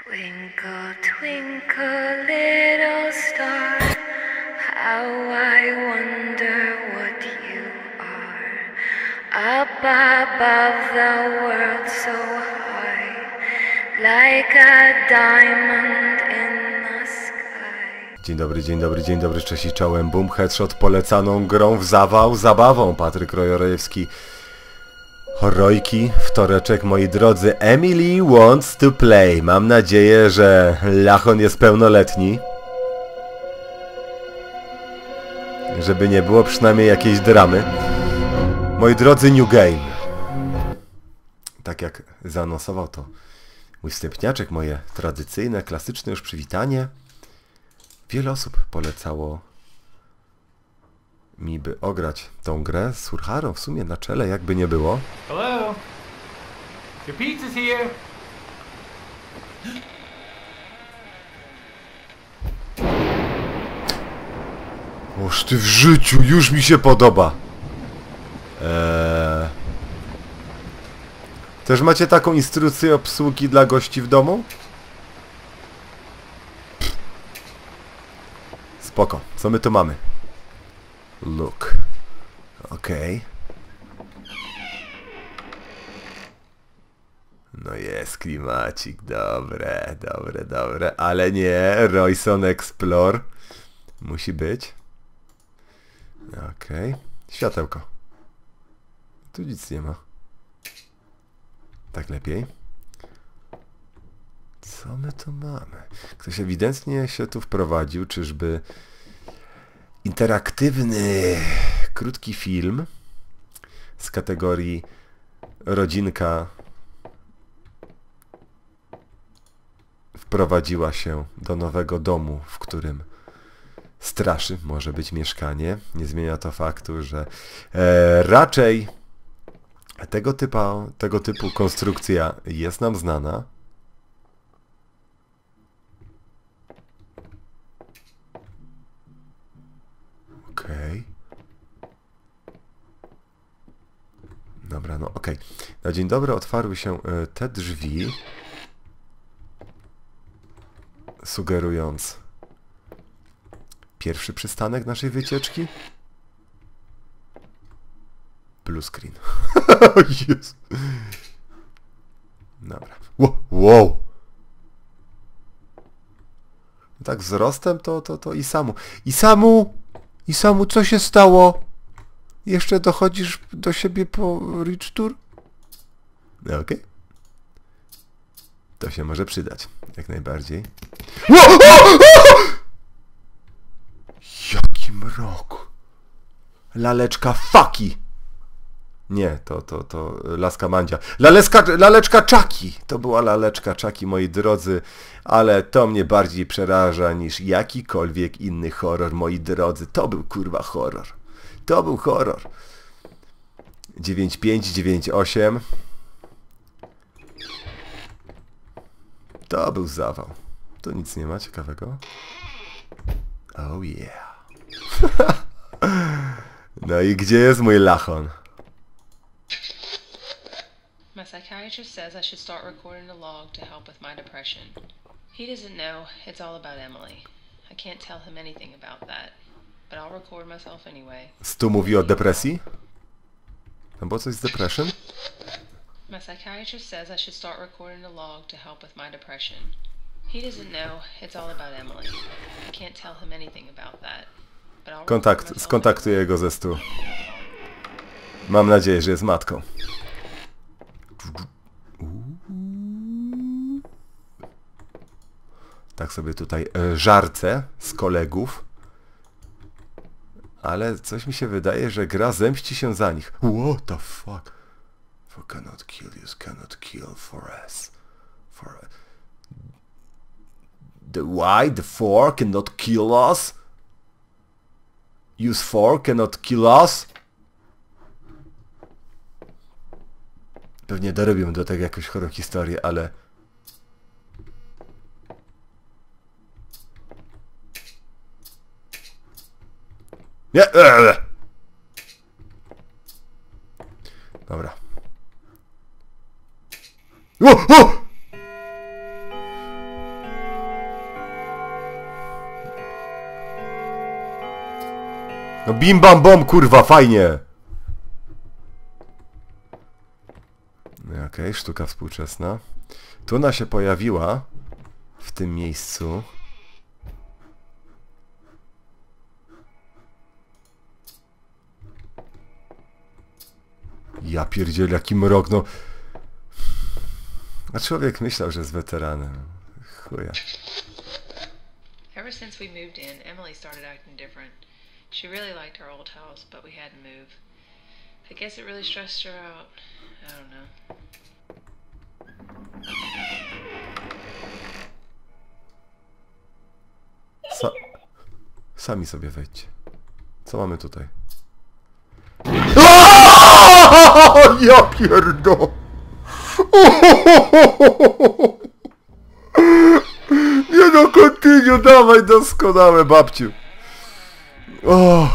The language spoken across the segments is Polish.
Twinkle, twinkle, little star, how I wonder what you are. Up above the world so high, like a diamond in the sky. Dzień dobry, cześć i czołem. Boom, headshot polecaną grą w zawał, zabawą. Patryk Rojorejewski. Horrojki, wtoreczek, moi drodzy. Emily wants to play. Mam nadzieję, że Lachon jest pełnoletni. Żeby nie było przynajmniej jakiejś dramy. Moi drodzy, new game. Tak jak zaanonsował to mój wstępniaczek, moje tradycyjne, klasyczne już przywitanie. Wiele osób polecało mi, by ograć tą grę z Surharą w sumie na czele, jakby nie było. Hello? Your pizza's here. Oż ty w życiu, już mi się podoba. Też macie taką instrukcję obsługi dla gości w domu? Spoko, co my tu mamy? Look. Okej. No jest klimacik, dobre. Ale nie, Royson Explore. Musi być. Okej. Światełko. Tu nic nie ma. Tak lepiej. Co my tu mamy? Ktoś ewidentnie się tu wprowadził, czyżby interaktywny, krótki film z kategorii rodzinka wprowadziła się do nowego domu, w którym straszy, może być mieszkanie. Nie zmienia to faktu, że raczej tego typu konstrukcja jest nam znana. Okej. Dobra, no okej. Na dzień dobry otwarły się te drzwi, sugerując pierwszy przystanek naszej wycieczki. Blue screen. Jezu. Dobra. Wow! Tak wzrostem to Isamu, co się stało? Jeszcze dochodzisz do siebie po Rich Tour? No okej. To się może przydać. Jak najbardziej. Jaki mrok. Laleczka Faki. Nie, to laska Mandzia. Laleczka Czaki. To była laleczka Czaki, moi drodzy. Ale to mnie bardziej przeraża niż jakikolwiek inny horror, moi drodzy. To był kurwa horror. To był horror. 9.5, 9.8. To był zawał. Tu nic nie ma ciekawego. Oh yeah. No i gdzie jest mój Lachon? My psychiatrist says I should start recording a log to help with my depression. He doesn't know it's all about Emily. I can't tell him anything about that, but I'll record myself anyway. Stu mówi o depresji? No bo coś z depression? My psychiatrist says I should start recording a log to help with my depression. He doesn't know it's all about Emily. I can't tell him anything about that, but I'll record myself Skontaktuję go ze Stu. Mam nadzieję, że jest matką. Tak sobie tutaj żarcę z kolegów. Ale coś mi się wydaje, że gra zemści się za nich. What the fuck? For cannot kill you, cannot kill for us. The 4 cannot kill us? Use 4 cannot kill us? Pewnie dorobię do tego jakąś chorą historię, ale... Nie! Dobra. No bim bam bom, kurwa, fajnie! Okej, sztuka współczesna. Tu ona się pojawiła w tym miejscu. Ja pierdziel, jaki mrok, no. A człowiek myślał, że jest weteranem. Chuja. Ever since we moved in, Emily started acting different. She really liked our old house, but we had to move. I guess it really stressed her out. I don't know. Sami sobie wejdźcie. Co mamy tutaj? Ja pierdo! Nie no, continue, dawaj, doskonałe, babciu. O,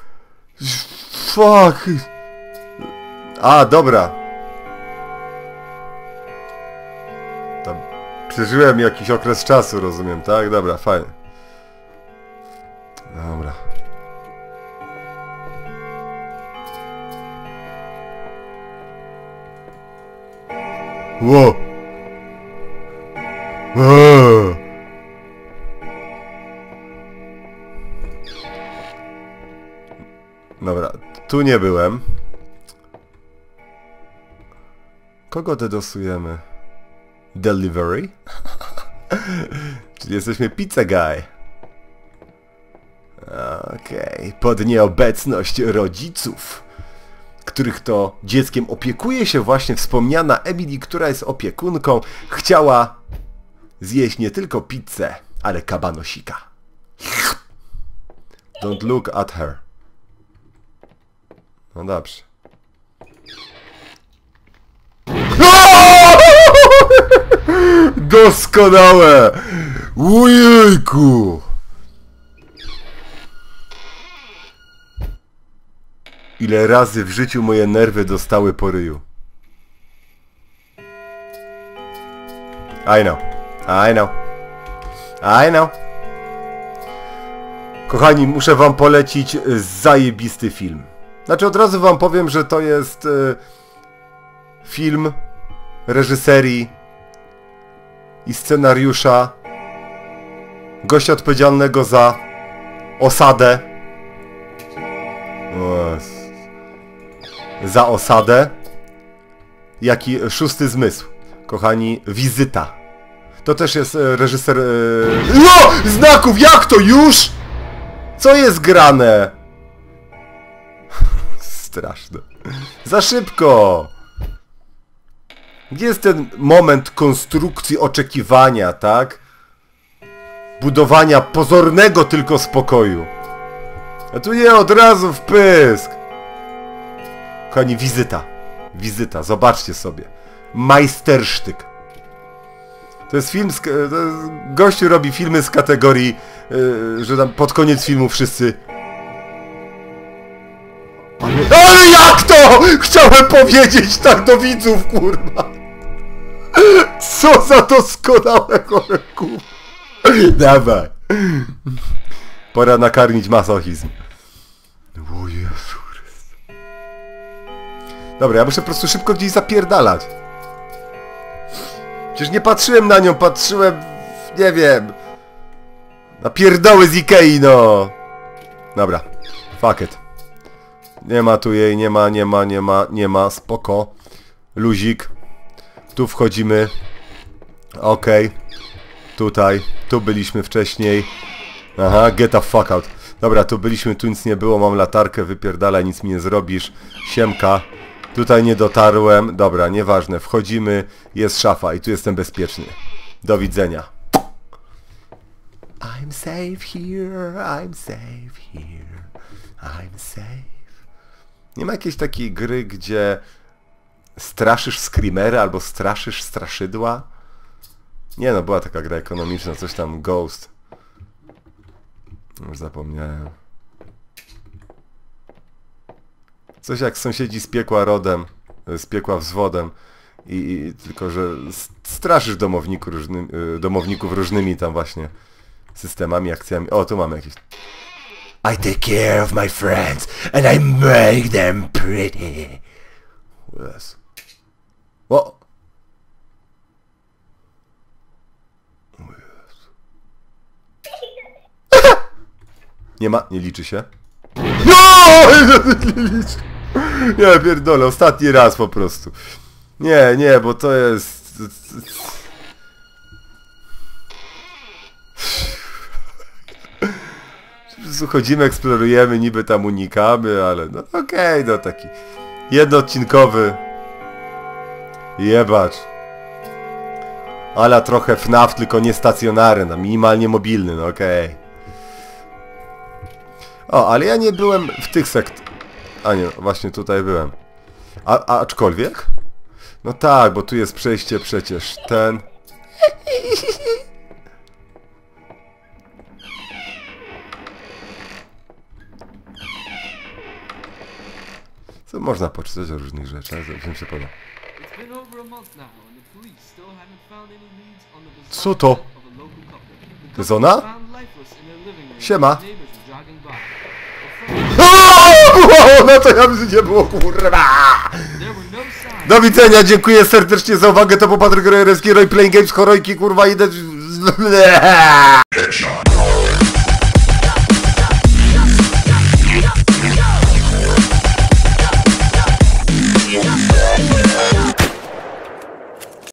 fuck. A, dobra. Tam przeżyłem jakiś okres czasu, rozumiem, tak? Dobra, fajnie. Dobra. Wow. Dobra, tu nie byłem. Kogo dedosujemy? Delivery? Czyli jesteśmy pizza guy. Okej, pod nieobecność rodziców, których to dzieckiem opiekuje się właśnie wspomniana Emily, która jest opiekunką, chciała zjeść nie tylko pizzę, ale kabanosika. Don't look at her. No dobrze. Doskonałe! Ojejku! Ile razy w życiu moje nerwy dostały po ryju. I know. I know. I know. Kochani, muszę wam polecić zajebisty film. Znaczy od razu wam powiem, że to jest film reżyserii i scenariusza gościa odpowiedzialnego za Osadę. Za Osadę, jak i Szósty Zmysł. Kochani, Wizyta. To też jest reżyser... No! Znaków! Jak to już? Co jest grane? Straszne. Za szybko! Gdzie jest ten moment konstrukcji oczekiwania, tak? Budowania pozornego tylko spokoju. A tu nie od razu w pysk. Kochani, Wizyta. Wizyta, zobaczcie sobie. Majstersztyk. To jest film, gościu robi filmy z kategorii, że tam pod koniec filmu wszyscy... Ale jak to? Chciałem powiedzieć tak do widzów, kurwa. Co za doskonałe choreku. Dawaj. Pora nakarmić masochizm. O Jezu. Dobra, ja muszę po prostu szybko gdzieś zapierdalać. Przecież nie patrzyłem na nią, patrzyłem... nie wiem... na pierdoły z Ikei, no! Dobra. Fuck it. Nie ma tu jej, nie ma, spoko. Luzik. Tu wchodzimy. Okej. Tutaj. Tu byliśmy wcześniej. Aha, get the fuck out. Dobra, tu byliśmy, tu nic nie było, mam latarkę, wypierdalaj, nic mi nie zrobisz. Siemka. Tutaj nie dotarłem. Dobra, nieważne. Wchodzimy, jest szafa i tu jestem bezpieczny. Do widzenia. I'm safe here, I'm safe here, I'm safe. Nie ma jakiejś takiej gry, gdzie straszysz screamery albo straszysz straszydła? Nie no, była taka gra ekonomiczna, coś tam, Ghost. Już zapomniałem. Coś jak sąsiedzi z piekła rodem, z piekła wzwodem. I tylko, że straszysz domowników różnymi tam właśnie systemami, akcjami. O, tu mamy jakieś... I take care of my friends and I make them pretty. Yes. O! Nie ma, nie liczy się. No! Nie, pierdolę, ostatni raz po prostu. Nie, bo to jest... Chodzimy, eksplorujemy, niby tam unikamy, ale no okej, no taki jednoodcinkowy jebacz. Ale trochę FNAF, tylko nie stacjonarny, no, minimalnie mobilny, no okej. O, ale ja nie byłem w tych A nie, właśnie tutaj byłem. Aczkolwiek? No tak, bo tu jest przejście przecież ten... Co można poczytać o różnych rzeczach, co mi się podoba. Co to? To jest ona? Siema. No to ja by nie było, kurwa! Do widzenia, dziękuję serdecznie za uwagę, to był Patryk Rojewski, Roy Playing Games, Chorojki, kurwa, idę...